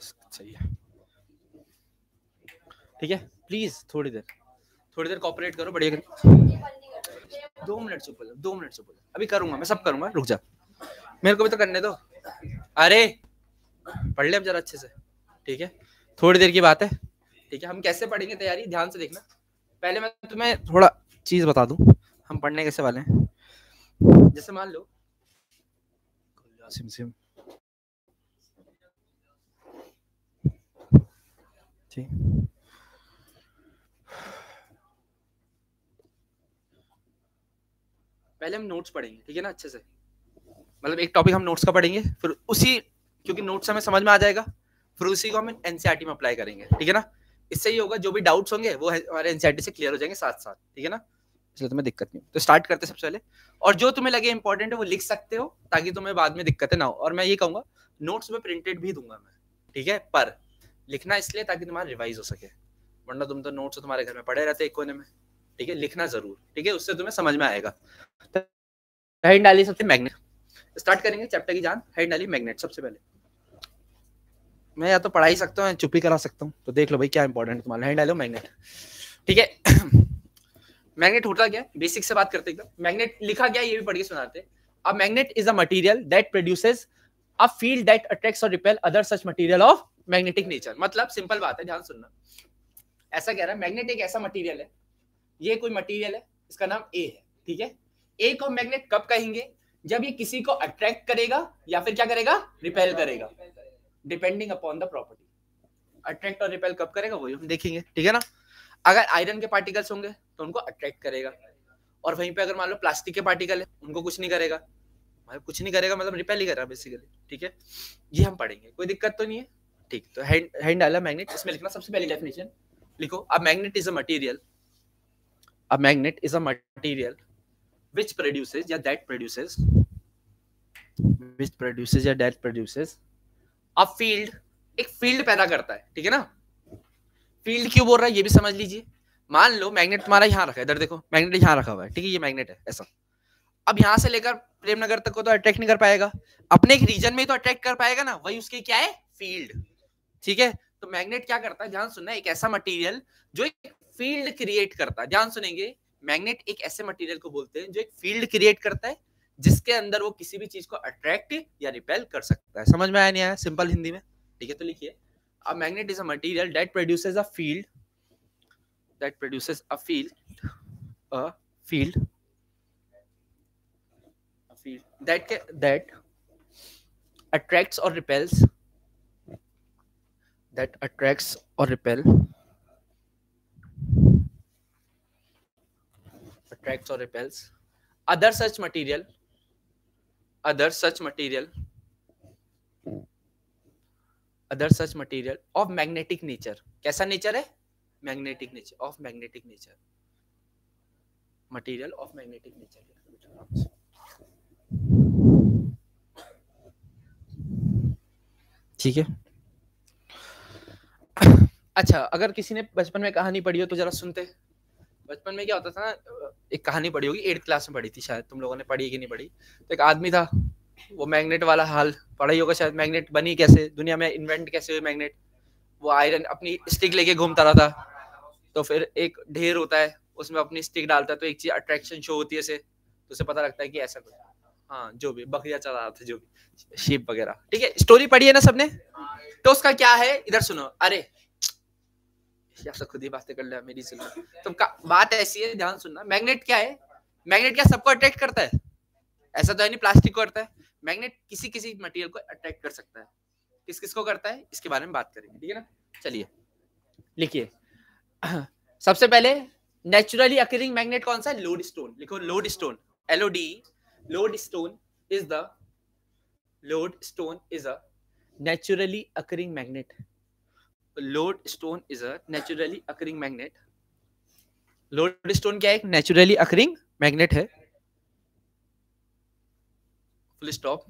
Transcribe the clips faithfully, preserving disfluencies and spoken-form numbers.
बस सही है, ठीक है। प्लीज थोड़ी देर थोड़ी देर कोऑपरेट करो, बढ़िया करो। दो मिनट चुप हो जाओ, दो मिनट चुप हो जाओ, अभी करूंगा मैं, सब करूंगा, रुक जा, मेरे को भी तो करने दो। अरे पढ़ ले अब जरा अच्छे से, ठीक है, थोड़ी देर की बात है, ठीक है। हम कैसे पढ़ेंगे, तैयारी ध्यान से देखना। पहले मैं तुम्हें थोड़ा चीज बता दूं, हम पढ़ने कैसे वाले हैं। जैसे मान लो सिम सिम ठीक, पहले हम नोट्स पढ़ेंगे, ठीक है ना, अच्छे से, मतलब एक टॉपिक हम नोट्स का पढ़ेंगे, फिर उसी, क्योंकि नोट्स हमें समझ में आ जाएगा, फिर उसी को हम एनसीईआरटी में अप्लाई करेंगे, ठीक है ना। इससे ही होगा, जो भी डाउट्स होंगे वो हमारे एनसीईआरटी से क्लियर हो जाएंगे साथ साथ, ठीक है ना, इसलिए तुम्हें दिक्कत नहीं। तो स्टार्ट करते सबसे पहले, और जो तुम्हें लगे इंपॉर्टेंट है वो लिख सकते हो, ताकि तुम्हें बाद में दिक्कतें ना हो। और मैं ये कहूंगा नोट्स में प्रिंटेड भी दूंगा मैं, ठीक है, पर लिखना इसलिए ताकि तुम्हारा रिवाइज हो सके, वरना तुम तो नोट्स तुम्हारे घर में पड़े रहते एक कोने में, ठीक है। लिखना जरूर, ठीक है, उससे तुम्हें समझ में आएगा। हेड डाली सबसे मैग्नेट, स्टार्ट करेंगे चैप्टर की जान। हेड डाली मैग्नेट। सबसे पहले मैं या तो पढ़ा ही सकता हूँ, चुप ही करा सकता हूँ, तो देख लो भाई क्या इंपॉर्टेंट है तुम्हारा। हेड डालो मैग्नेट, ठीक है। मैग्नेट होता क्या, बेसिक से बात करते एकदम। मैग्नेट लिखा गया ये भी पढ़ के सुनाते। A magnet is a material that produces a field that attracts or repel other such material of magnetic nature. मतलब सिंपल बात है, ध्यान सुनना। ऐसा कह रहा है मैग्नेट एक ऐसा मटेरियल है, ये कोई मटेरियल है, इसका नाम ए है, ठीक है। ए को मैग्नेट कब कहेंगे, जब ये किसी को अट्रैक्ट करेगा या फिर क्या करेगा, रिपेल करेगा, depending upon the property. Attract और रिपेल कब करेगा वही हम देखेंगे, ठीक है ना। अगर आयरन के पार्टिकल्स होंगे तो उनको अट्रैक्ट करेगा, और वहीं पे अगर मान लो प्लास्टिक के पार्टिकल है उनको कुछ नहीं करेगा, मतलब कुछ नहीं करेगा मतलब रिपेल ही करेगा बेसिकली, ठीक है। ये हम पढ़ेंगे, कोई दिक्कत तो नहीं है, ठीक। तो हैंड हैंड डाला मैग्नेट, इसमें लिखना सबसे पहली डेफिनेशन लिखो। A magnet is a material, a magnet is a material which produces या that produces which produces या that produces a field, एक फील्ड पैदा करता है, ठीक है ना। फील्ड क्यों बोल रहा है ये भी समझ लीजिए। मान लो मैग्नेट तुम्हारा यहाँ रखा है, इधर देखो मैग्नेट यहाँ रखा हुआ है, ठीक है, ये मैग्नेट है ऐसा। अब यहाँ से लेकर प्रेमनगर तक को तो अट्रैक्ट नहीं कर पाएगा, अपने एक रीजन में ही तो अट्रैक्ट कर पाएगा ना, वही उसकी क्या है, फील्ड, ठीक है। तो मैग्नेट क्या करता है, ध्यान सुनना, एक ऐसा मटेरियल जो एक फील्ड क्रिएट करता है। ध्यान सुनेंगे, मैग्नेट एक ऐसे मटेरियल को बोलते हैं जो एक फील्ड क्रिएट करता है, जिसके अंदर वो किसी भी चीज को अट्रैक्ट या रिपेल कर सकता है। समझ में आया नहीं आया, सिंपल हिंदी में, ठीक है। तो लिखिए, a magnet is a material that produces a field, that produces a field, a field, a field that that attracts or repels, that attracts or repel attracts or repels other such material, other such material other such material of magnetic nature। कैसा nature है, magnetic nature, of magnetic nature, material of magnetic nature, ठीक है। अच्छा, अगर किसी ने बचपन में कहानी पढ़ी हो तो जरा सुनते। बचपन में क्या होता था ना, एक कहानी पढ़ी होगी, एट्थ क्लास में पढ़ी थी शायद, तुम लोगों ने पढ़ी कि नहीं पढ़ी। तो एक आदमी था, वो मैग्नेट वाला हाल पढ़ा ही होगा शायद, मैग्नेट बनी कैसे, दुनिया में इन्वेंट कैसे हुई मैग्नेट। वो आयरन अपनी स्टिक लेके घूमता रहा था, तो फिर एक ढेर होता है, उसमें अपनी स्टिक डालता है तो एक चीज अट्रैक्शन शो होती है से, तो उसे पता लगता है कि ऐसा कुछ, हाँ जो भी बकरियां चला रहा था, जो भी शीप वगैरह, ठीक है। स्टोरी पढ़ी है ना सबने। तो उसका क्या है, इधर सुनो, अरे या तो खुद ही बातें कर ले, मेरी सुनो। तो बात ऐसी है, ध्यान सुनना। मैग्नेट क्या है, मैग्नेट क्या सबको अट्रैक्ट करता है, ऐसा तो है नहीं प्लास्टिक को करता है। मैग्नेट किसी किसी मटेरियल को अट्रैक्ट कर सकता है, किस किस को करता है इसके बारे में बात करेंगे, ठीक है ना। चलिए लिखिए, सबसे पहले नेचुरली अकरिंग मैग्नेट कौन सा है, लोड स्टोन। लिखो lodestone, L O D, lodestone is the lodestone is a naturally occurring magnet. Lodestone is a naturally occurring magnet. Lodestone क्या है, एक नेचुरली अकरिंग मैग्नेट है, full stop.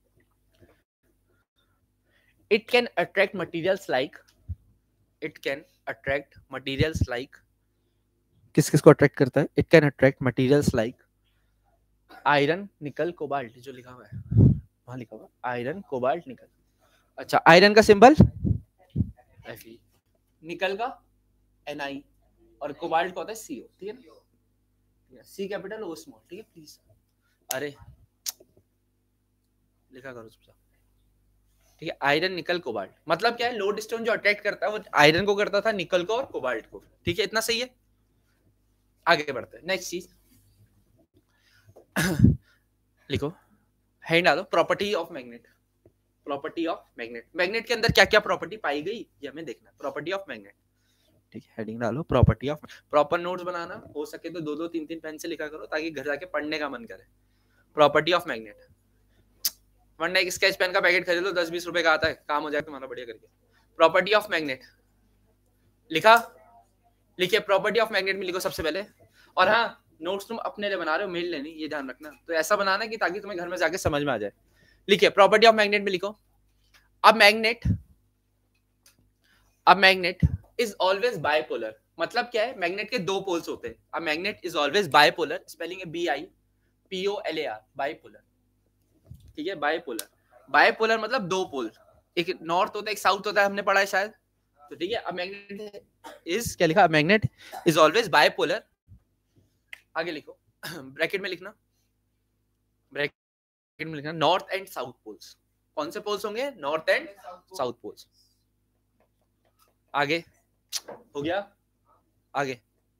It can attract materials like, it can attract materials like, किस किस को attract करता है, it can attract materials like iron, nickel, cobalt, जो लिखा हुआ है वहां लिखा हुआ आयरन, कोबाल्ट, निकल। अच्छा, आयरन का सिंबल एफ ई, निकल का एन आई, और कोबाल्ट का होता है सी ओ, ठीक है ना, सी कैपिटल ओ स्मॉल, ठीक है प्लीज, अरे लिखा करो चुपचाप, ठीक है। आयरन निकल कोबाल्ट मतलब क्या है, लोड स्टोन जो अट्रैक्ट करता है वो आयरन को करता था, निकल को और कोबाल्ट को, ठीक है, इतना सही है। आगे बढ़ते हैं, नेक्स्ट चीज लिखो, हैंड डालो, property of magnet, property of magnet, magnet के अंदर क्या क्या प्रॉपर्टी पाई गई ये हमें देखना, प्रॉपर्टी ऑफ मैग्नेट, ठीक है, हेडिंग डालो प्रॉपर्टी ऑफ, प्रॉपर नोट्स बनाना, हो सके तो दो दो तीन तीन पेन से लिखा करो ताकि घर जाके पढ़ने का मन करे। प्रॉपर्टी ऑफ मैग्नेट, वरना एक स्केच पेन का पैकेट खरीद लो, दस बीस रुपए का आता है, काम हो जाए तुम्हारा बढ़िया करके। प्रॉपर्टी ऑफ मैग्नेट लिखा, लिखिए प्रॉपर्टी ऑफ मैग्नेट में लिखो सबसे पहले, और हाँ नोट्स तुम अपने लिए बना रहे हो, मेरे लिए नहीं, ये ध्यान रखना, तो ऐसा बनाना कि ताकि तुम्हें घर में जाके समझ में आ जाए। लिखिए प्रॉपर्टी ऑफ मैग्नेट में लिखो, अब मैग्नेट, अब मैग्नेट इज ऑलवेज बायपोलर, मतलब क्या है, मैग्नेट के दो पोल्स होते हैं, अब magnet is always bipolar, spelling है B I P O L A R, bipolar, ठीक है, बायपोलर, बायपोलर मतलब दो पोल, एक नॉर्थ होता है एक साउथ होता है, हमने पढ़ा है शायद, तो ठीक है। अब मैग्नेट इज क्या लिखा, मैग्नेट इज ऑलवेज बायपोलर, आगे लिखो ब्रैकेट में लिखना, ब्रैकेट में लिखना नॉर्थ एंड साउथ पोल्स, कौन से पोल्स होंगे, नॉर्थ एंड साउथ पोल्स, आगे हो गया, आगे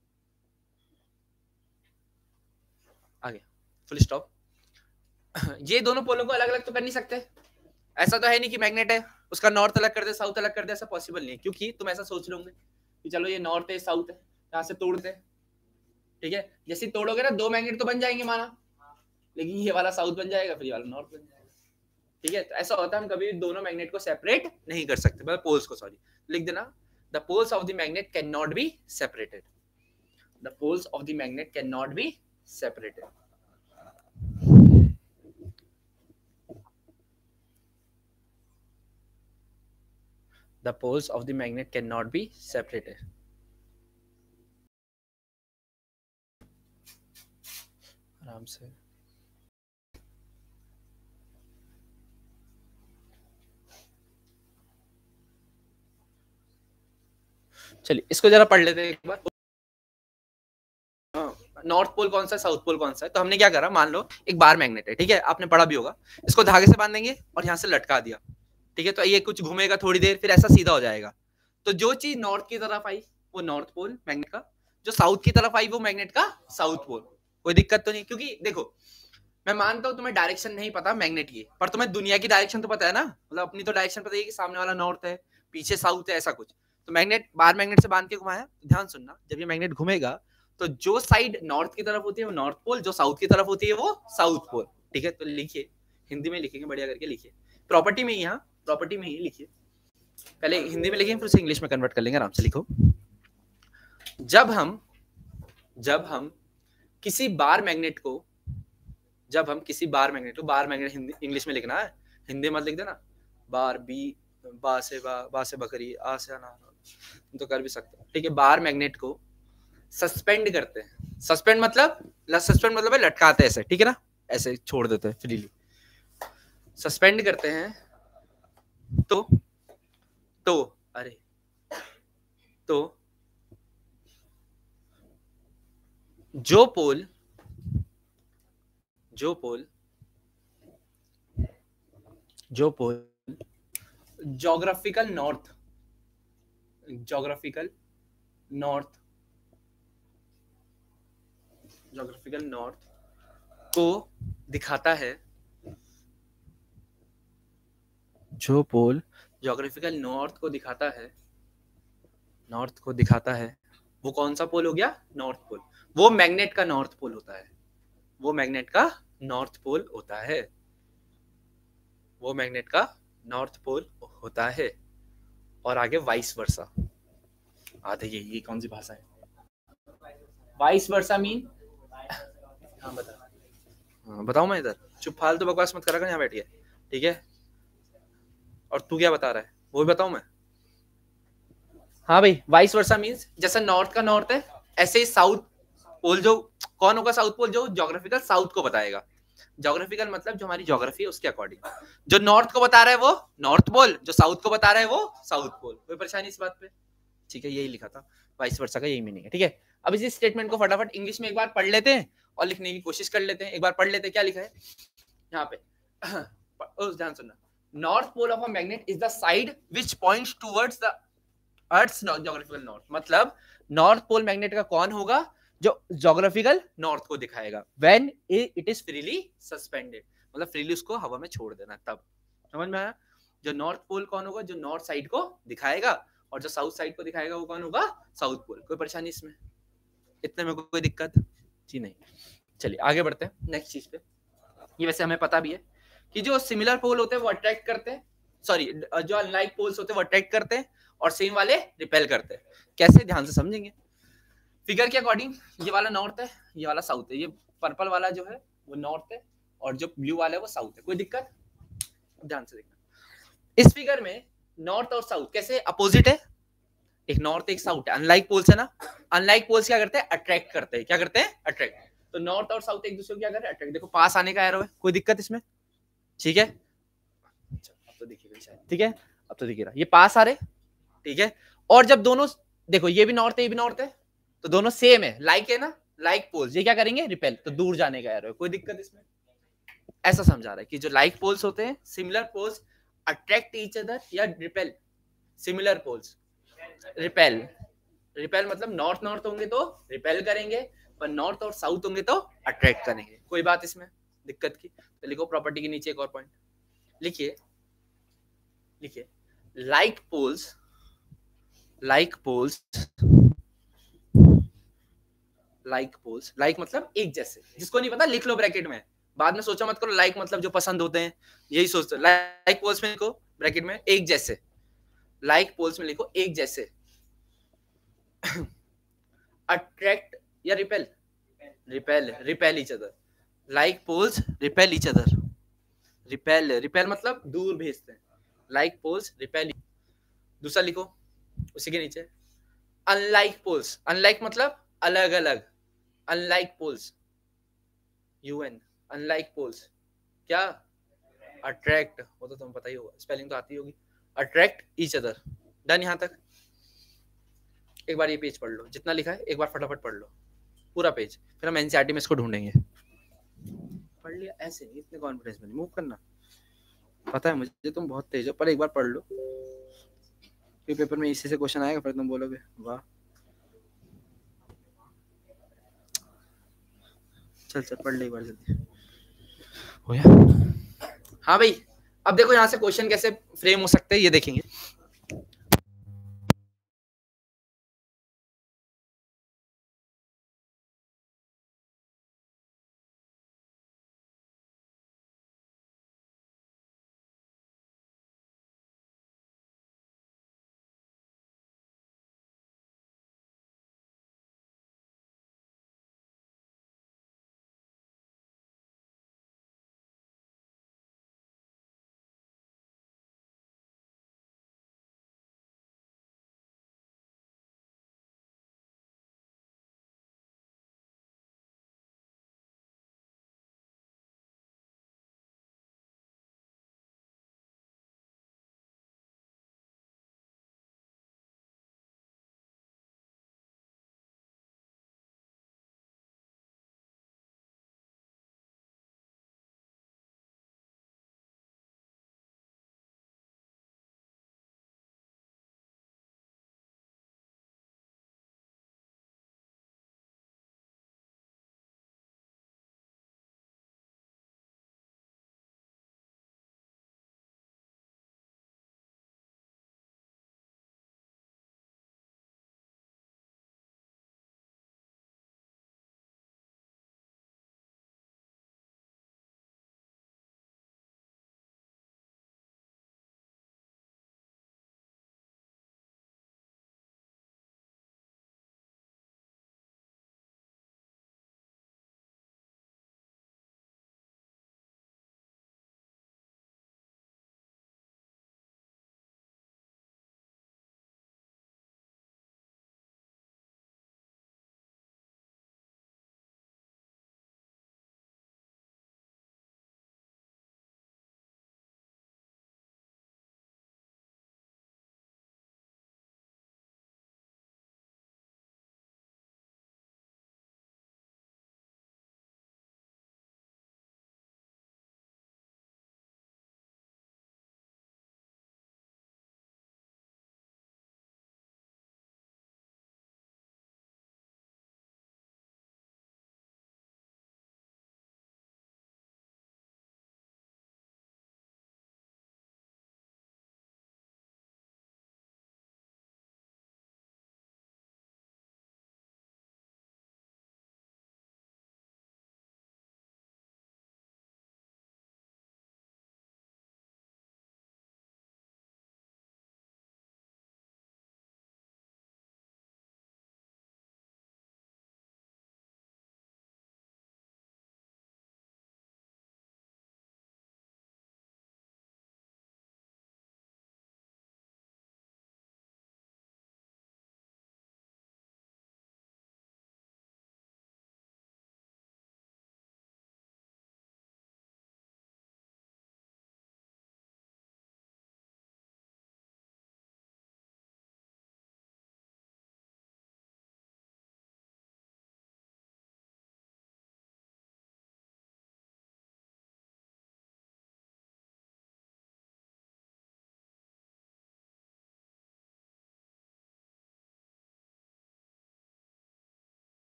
आगे फुल स्टॉप। ये दोनों पोलों को अलग अलग तो कर नहीं सकते, ऐसा तो है नहीं कि मैग्नेट है उसका नॉर्थ अलग कर दे साउथ अलग कर दे, ऐसा पॉसिबल नहीं है, क्योंकि तुम ऐसा सोच रहे होंगे कि चलो ये नॉर्थ है साउथ है, यहाँ से तोड़ते, ठीक है, जैसे तोड़ोगे ना दो मैग्नेट तो बन जाएंगे माना, लेकिन ये वाला साउथ बन जाएगा फिर ये वाला नॉर्थ बन जाएगा, ठीक है, तो ऐसा होता है, हम कभी दोनों मैग्नेट को सेपरेट नहीं कर सकते, मतलब पोल्स को, सॉरी लिख देना, the poles of the magnet can not be separated, the poles of the magnet can not be separated. The poles of the magnet cannot be separated. आराम से, चलिए इसको जरा पढ़ लेते हैं एक बार। नॉर्थ पोल कौन सा है, साउथ पोल कौन सा है, तो हमने क्या करा, मान लो एक बार मैग्नेट है, ठीक है, आपने पढ़ा भी होगा, इसको धागे से बांधेंगे और यहाँ से लटका दिया, ठीक है, तो ये कुछ घूमेगा थोड़ी देर, फिर ऐसा सीधा हो जाएगा, तो जो चीज नॉर्थ की तरफ आई वो नॉर्थ पोल मैग्नेट का, जो साउथ की तरफ आई वो मैग्नेट का साउथ पोल, कोई दिक्कत तो नहीं, क्योंकि देखो मैं मानता हूँ तुम्हें डायरेक्शन नहीं पता मैग्नेट की, पर तुम्हें दुनिया की डायरेक्शन तो पता है ना, मतलब अपनी तो डायरेक्शन पता है कि सामने वाला नॉर्थ है पीछे साउथ है, ऐसा कुछ, तो मैग्नेट बार मैग्नेट से बांध के घुमाया, ध्यान सुनना, जब ये मैग्नेट घूमेगा तो जो साइड नॉर्थ की तरफ होती है वो नॉर्थ पोल, जो साउथ की तरफ होती है वो साउथ पोल, ठीक है, तो लिखिए, हिंदी में लिखेंगे बढ़िया करके लिखिए, प्रॉपर्टी में, यहाँ प्रॉपर्टी में ही लिखिए, पहले हिंदी में लिखेंगे फिर उसे इंग्लिश में कन्वर्ट कर लेंगे, आराम से लिखो, जब हम जब हम किसी बार मैग्नेट को जब हम किसी बार मैग्नेट को बार मैग्नेट हिंदी इंग्लिश में लिखना है, हिंदी मत लिख देना, बार बी, बा से बा, बा से बकरी, आ से अनार, तो कर भी सकते हो, ठीक है, बार मैग्नेट को सस्पेंड करते हैं, सस्पेंड मतलब सस्पेंड मतलब है लटकाते हैं ऐसे, ठीक है ना, ऐसे छोड़ देते हैं फ्रीली, सस्पेंड करते हैं, तो तो अरे तो जो पोल जो पोल जो pole geographical north geographical north geographical north को दिखाता है, जो पोल ज्योग्राफिकल नॉर्थ को दिखाता है नॉर्थ को दिखाता है वो कौन सा पोल हो गया, नॉर्थ पोल, वो मैग्नेट का नॉर्थ पोल होता है, वो मैग्नेट का नॉर्थ पोल होता है वो मैग्नेट का नॉर्थ पोल होता है और आगे वाइस वर्सा, आते ये ये कौन सी भाषा है, वाइस वर्सा मीन, हाँ बता, हाँ बताऊं मैं, इधर चुप फालतू बकवास मत करा कर यहाँ बैठिए, ठीक है, और तू क्या बता रहा है वो भी बताऊं मैं, हाँ भाई, वाइस वर्सा मीन्स जैसा नॉर्थ का नॉर्थ है ऐसे ही साउथ पोल, जो कौन होगा साउथ पोल, जो ज्योग्राफिकल साउथ को बताएगा, ज्योग्राफिकल मतलब जो हमारी ज्योग्राफी है उसके अकॉर्डिंग। जो नॉर्थ को बता रहा है वो नॉर्थ पोल, जो साउथ को बता रहा है वो साउथ पोल। कोई परेशानी इस बात पे? ठीक है, यही लिखा था, वाइस वर्सा का यही मीनिंग है। ठीक है, अब इसी स्टेटमेंट को फटाफट इंग्लिश में एक बार पढ़ लेते हैं और लिखने की कोशिश कर लेते हैं। एक बार पढ़ लेते हैं क्या लिखा है यहाँ पे। ध्यान सुनना, north pole of a magnet is the side which points towards the earth's geographical north. मतलब नॉर्थ पोल मैग्नेट का कौन होगा? जो ज्योग्राफिकल नॉर्थ को दिखाएगा। When it is freely suspended, मतलब फ्रीली उसको हवा में छोड़ देना, तब। समझ में आया? जो नॉर्थ पोल कौन होगा? जो नॉर्थ साइड को दिखाएगा, और जो साउथ साइड को दिखाएगा वो कौन होगा? South pole. कोई परेशानी इसमें? इतने में कोई दिक्कत जी नहीं? चलिए आगे बढ़ते हैं नेक्स्ट चीज पे। ये वैसे हमें पता भी है कि जो सिमिलर पोल होते हैं वो अट्रैक्ट करते हैं, सॉरी जो अनलाइक पोल्स होते हैं वो अट्रैक्ट करते हैं, और सेम वाले रिपेल करते हैं। कैसे? ध्यान से समझेंगे। फिगर के अकॉर्डिंग ये वाला नॉर्थ है, ये वाला साउथ है। ये पर्पल वाला जो है वो नॉर्थ है, और जो ब्लू वाला है वो साउथ है। कोई दिक्कत? ध्यान से देखना, इस फिगर में नॉर्थ और साउथ कैसे अपोजिट है? एक नॉर्थ एक साउथ है, अनलाइक पोल्स है ना। अनलाइक पोल्स क्या करते हैं? अट्रैक्ट करते हैं। क्या करते हैं? अट्रैक्ट। तो नॉर्थ और साउथ एक दूसरे को क्या कर रहे हैं? अट्रैक्ट। देखो पास आने का एरो है, कोई दिक्कत इसमें? ठीक है, अब तो दिखेगा शायद। ठीक है, अब तो दिखेगा, ये पास आ रहे। ठीक है, और जब दोनों देखो ये भी नॉर्थ है ये भी नॉर्थ है, तो दोनों सेम है, लाइक है ना, लाइक पोल्स, ये क्या करेंगे? रिपेल। तो दूर जाने का एरो है। कोई दिक्कत इसमें? ऐसा समझा रहा है कि जो लाइक पोल्स होते हैं, similar poles attract each other या repel. Similar poles repel. Repel मतलब नॉर्थ नॉर्थ होंगे तो रिपेल करेंगे, पर नॉर्थ और साउथ होंगे तो अट्रैक्ट करेंगे। कोई बात इसमें दिक्कत की? तो लिखो प्रॉपर्टी के नीचे एक और पॉइंट लिखिए, लिखिए like poles, like poles, like poles, like मतलब एक जैसे। जिसको नहीं पता लिख लो ब्रैकेट में, बाद में सोचा मत करो लाइक मतलब जो पसंद होते हैं, यही सोचते। लाइक पोल्स में लिखो ब्रैकेट में एक जैसे, लाइक पोल्स में लिखो एक जैसे। अट्रैक्ट या repel? Repel, repel each other. Like poles repel each other. Repel, repel मतलब दूर भेजते हैं। Like poles repel. दूसरा लिखो उसी के नीचे, अनलाइक पोल्स। अनलाइक मतलब अलग अलग। Unlike poles, U N, unlike poles क्या? अट्रैक्ट। वो तो तुम्हें पता ही होगा, स्पेलिंग तो आती होगी। Attract each other. डन यहाँ तक? एक बार ये पेज पढ़ लो, जितना लिखा है एक बार फटाफट पढ़ लो पूरा पेज, फिर हम एनसीईआरटी में इसको ढूंढेंगे। पढ़ लिया? ऐसे नहीं, इतने कॉन्फिडेंस में नहीं मूव करना, पता है मुझे तुम बहुत तेज हो, पर एक बार पढ़ लो, फिर पेपर में इसी से क्वेश्चन आएगा, फिर तुम बोलोगे वाह। चल चल पढ़ ले एक बार जल्दी, हो गया? हाँ भाई, अब देखो यहाँ से क्वेश्चन कैसे फ्रेम हो सकते हैं ये देखेंगे।